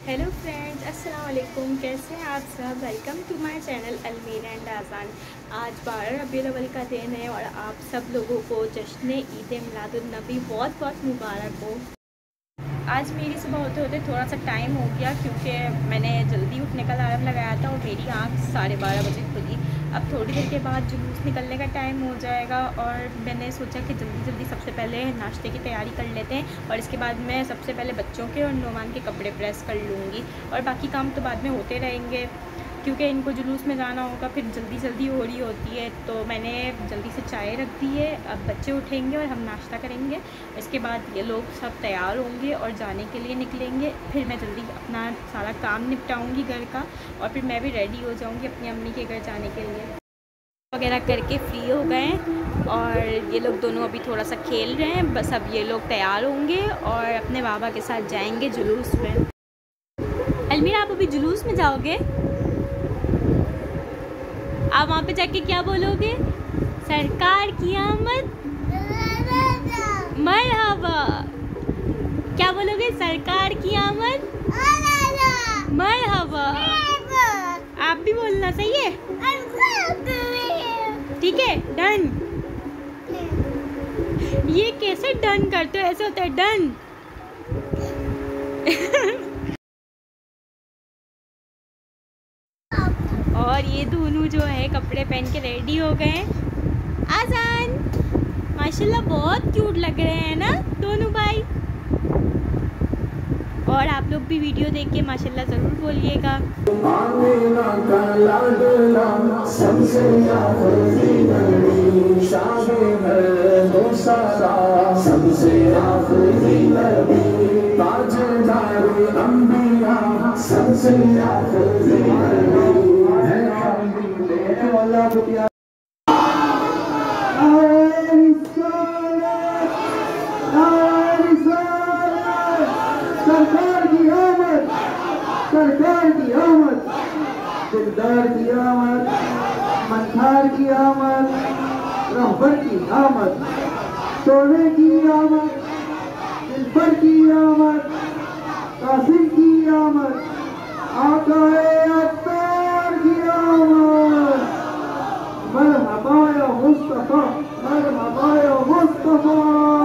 Hello friends, अस्सलाम वालेकुम। कैसे हैं आप सब? Welcome to my channel Almira and Azaan. आज 12 रबीउल अव्वल का दिन है और आप सब लोगों को जश्न ईद मिलादुन नबी बहुत बहुत मुबारक हो। आज मेरी सुबह होते होते थोड़ा सा टाइम हो गया क्योंकि मैंने जल्दी उठने का अलार्म लगाया था और मेरी आँख 12:30 बजे खुली। अब थोड़ी देर के बाद जुलूस निकलने का टाइम हो जाएगा और मैंने सोचा कि जल्दी जल्दी सबसे पहले नाश्ते की तैयारी कर लेते हैं और इसके बाद मैं सबसे पहले बच्चों के और नौमान के कपड़े प्रेस कर लूँगी और बाकी काम तो बाद में होते रहेंगे क्योंकि इनको जुलूस में जाना होगा, फिर जल्दी जल्दी हो रही होती है। तो मैंने जल्दी से चाय रख दी है। अब बच्चे उठेंगे और हम नाश्ता करेंगे। इसके बाद ये लोग सब तैयार होंगे और जाने के लिए निकलेंगे। फिर मैं जल्दी अपना सारा काम निपटाऊंगी घर का और फिर मैं भी रेडी हो जाऊंगी अपनी अम्मी के घर जाने के लिए। वगैरह करके फ्री हो गए और ये लोग दोनों अभी थोड़ा सा खेल रहे हैं। बस अब ये लोग तैयार होंगे और अपने बाबा के साथ जाएंगे जुलूस में। अलमीरा, आप अभी जुलूस में जाओगे? आप वहाँ पे जाके क्या बोलोगे? सरकार की आमद मरहबा। क्या बोलोगे? सरकार की आमद मरहबा। आप भी बोलना, सही है? ठीक है, डन। ये कैसे डन करते हो? ऐसे होता है डन। और ये दोनों जो है कपड़े पहन के रेडी हो गए। आजान, माशाल्लाह बहुत क्यूट लग रहे हैं ना दोनों भाई। और आप लोग भी वीडियो देख के माशाल्लाह ज़रूर बोलिएगा। सरकार की आमद, सरकार की आमद, दिलदार की आमद, मंथार की आमद, रहबर की आमद, सोने की आमद, दिलबर की आमद, कासिम की आमद, आकाए अत्तार की आमद। मरहबा या मुस्तफा, मरहबा या मुस्तफा।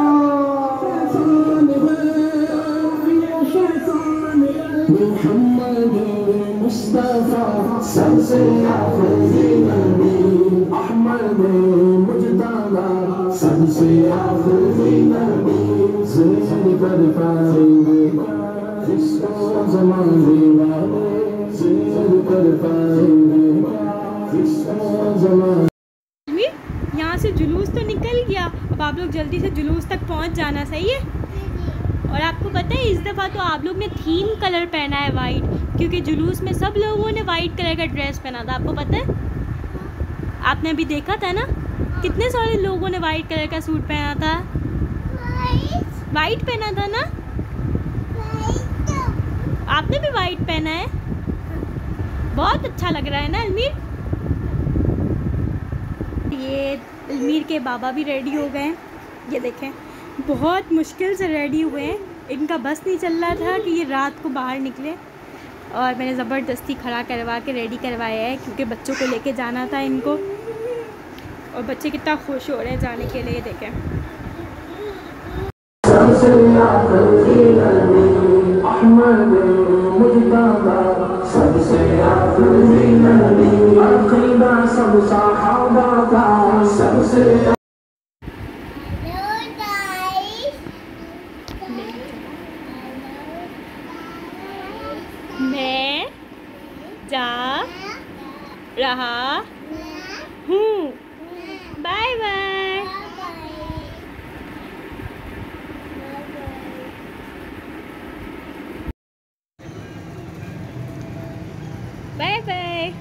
सबसे आखिरी नबी अहमद मुज्तबा, सबसे आखिरी नबी ज़िंद कर पाएंगे इसको ज़माने वाले, ज़िंद कर पाएंगे इसको ज़माने। यहाँ से जुलूस तो निकल गया, अब आप लोग जल्दी से जुलूस तक पहुँच जाना, सही है? और आपको पता है इस दफ़ा तो आप लोग ने थीम कलर पहना है वाइट, क्योंकि जुलूस में सब लोगों ने वाइट कलर का ड्रेस पहना था। आपको पता है? आपने अभी देखा था ना, कितने सारे लोगों ने वाइट कलर का सूट पहना था। वाइट पहना था ना? आपने भी वाइट पहना है, बहुत अच्छा लग रहा है ना अलमीर? ये अलमीर के बाबा भी रेडी हो गए। ये देखें, बहुत मुश्किल से रेडी हुए हैं। इनका बस नहीं चल रहा था कि ये रात को बाहर निकले और मैंने ज़बरदस्ती खड़ा करवा के रेडी करवाया है क्योंकि बच्चों को लेके जाना था इनको। और बच्चे कितना खुश हो रहे हैं जाने के लिए, देखें। मैं जा रहा हूँ, बाय बाय। Bye bye.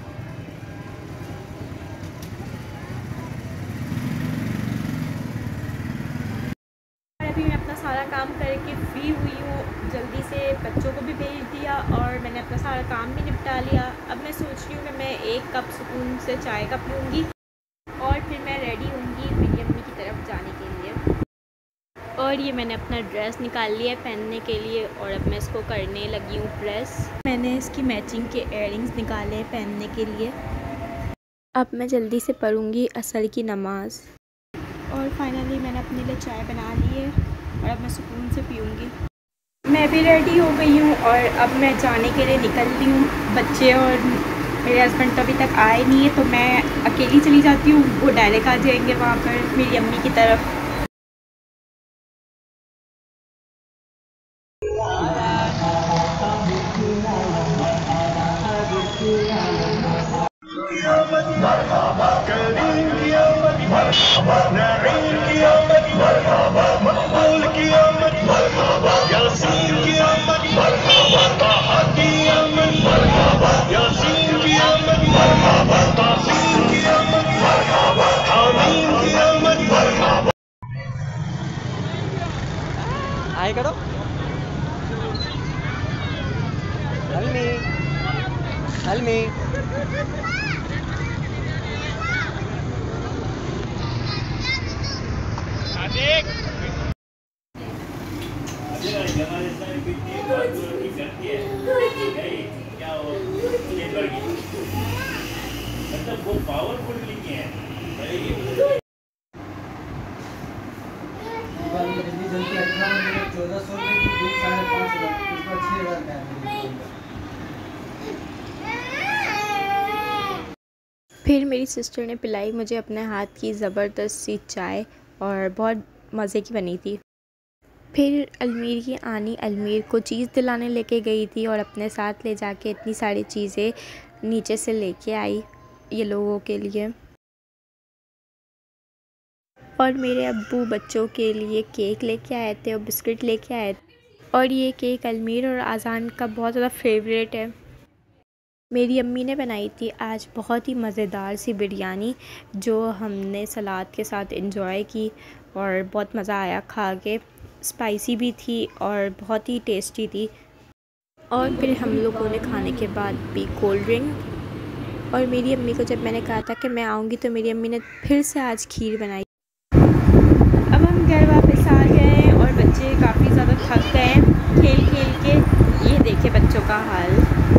अभी मैं अपना सारा काम करके फ्री हुई हूँ, जल्दी से बच्चों को भी भेज दिया और मैंने अपना सारा काम भी निपटा लिया। अब मैं सोच रही हूँ कि मैं 1 कप सुकून से चाय का पीऊँगी और फिर मैं रेडी होंगी मेरी अम्मी की तरफ जाने के लिए। और ये मैंने अपना ड्रेस निकाल लिया है पहनने के लिए और अब मैं इसको करने लगी हूँ प्रेस। मैंने इसकी मैचिंग के इयररिंग्स निकाले हैं पहनने के लिए। अब मैं जल्दी से पढ़ूँगी असर की नमाज़। और फाइनली मैंने अपने लिए चाय बना ली है और अब मैं सुकून से पीऊँगी। मैं भी रेडी हो गई हूँ और अब मैं जाने के लिए निकल रही हूँ। बच्चे और मेरे हस्बैंड तो अभी तक आए नहीं है, तो मैं अकेली चली जाती हूँ। वो डायरेक्ट आ जाएंगे वहाँ पर मेरी अम्मी की तरफ। आए करो हलमी हलमी मतलब वो पावरफुल लिखे हैं। जल्दी 1400 की 5,500 इसको 6,000 का है। फिर मेरी सिस्टर ने पिलाई मुझे अपने हाथ की ज़बरदस्त सी चाय और बहुत मज़े की बनी थी। फिर अलमीर की आनी अलमीर को चीज़ दिलाने लेके गई थी और अपने साथ ले जाके इतनी सारी चीज़ें नीचे से लेके आई ये लोगों के लिए। और मेरे अब्बू बच्चों के लिए केक लेके आए थे और बिस्किट लेके आए थे। और ये केक अलमीर और आज़ान का बहुत ज़्यादा फेवरेट है। मेरी अम्मी ने बनाई थी आज बहुत ही मज़ेदार सी बिरयानी, जो हमने सलाद के साथ एंजॉय की और बहुत मज़ा आया खा के। स्पाइसी भी थी और बहुत ही टेस्टी थी। और फिर हम लोगों ने खाने के बाद पी कोल्ड ड्रिंक। और मेरी अम्मी को जब मैंने कहा था कि मैं आऊँगी तो मेरी अम्मी ने फिर से आज खीर बनाई। अब हम घर वापस आ गए हैं और बच्चे काफ़ी ज़्यादा थक गए हैं खेल खेल के। ये देखे बच्चों का हाल।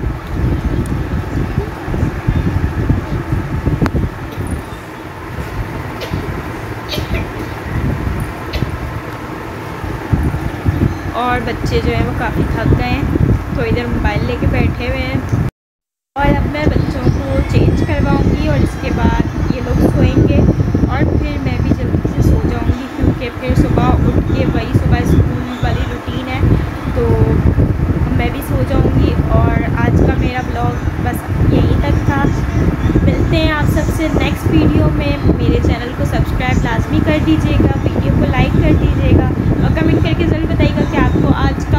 और बच्चे जो हैं वो काफ़ी थक गए हैं, तो इधर मोबाइल लेके बैठे हुए हैं। और अब मैं बच्चों को चेंज करवाऊँगी और इसके बाद ये लोग सोएंगे और फिर मैं भी जल्दी से सो जाऊँगी, क्योंकि फिर सुबह उठ के वही सुबह स्कूल वाली रूटीन है, तो मैं भी सो जाऊँगी। और आज का मेरा ब्लॉग बस यहीं तक था। मिलते हैं आप सबसे नेक्स्ट वीडियो में। मेरे चैनल को सब्सक्राइब लाजमी कर दीजिएगा, वीडियो को लाइक कर दीजिएगा और कमेंट करके ज़रूर बताइएगा कि आपको आज